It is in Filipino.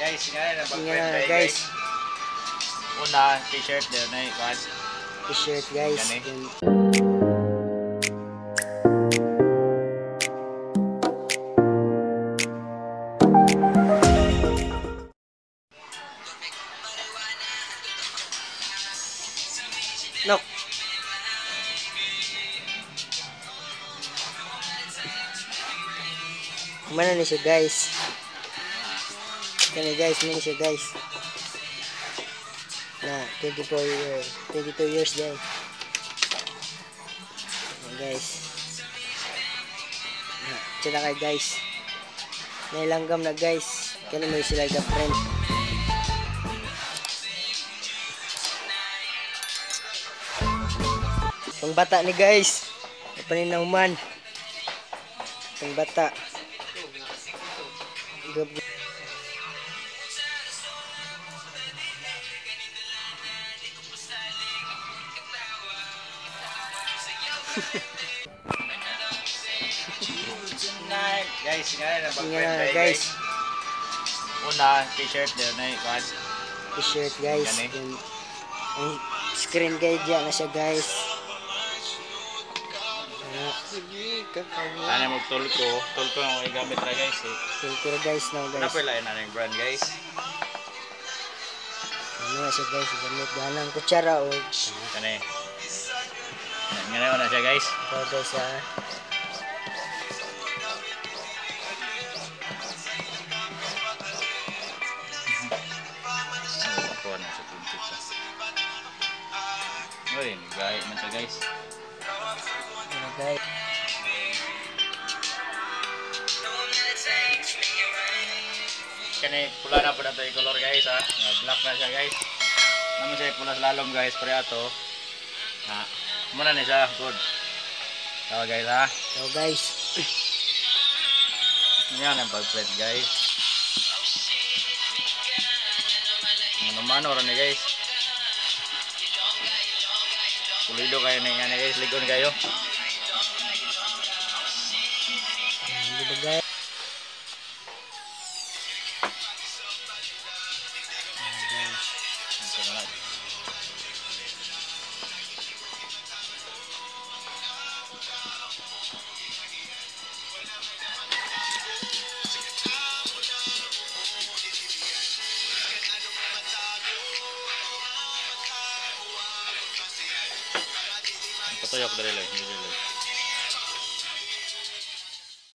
guys, nga na guys. Una, t-shirt din na ikon. T-shirt guys. No. Kumana ni siya guys. Kani guys, muna siya guys. Na 22 years guys. Guys. Sila kay guys. Nailanggam na guys. Kani mo sila the friend. Pang bata ni guys. Paninauman. Pang bata. Guys, nga guys. Una, t-shirt din na ikon. T-shirt guys. Ang screen guide dyan na siya guys. Ano mo tulco ang igamit na guys eh. Tulco guys na guys. Napilain na yung brand guys. Ano na siya guys, gamit ganang kutsara o. Kani. Ngayon na siya guys. Ito guys ha. Uy, gaya man siya guys. Ano guys? Kani pula na po na ito yung color guys ha. Black na siya guys. Naman siya pula slalom guys. Pre ato. Ha. Muna na siya. Good. So guys ha. So guys. Yan ang pag-print guys. Mano-mano rin guys. Pulido kayo na nga guys, ligon kayo. Dito guys. Patuyok dari lang, hindi lang.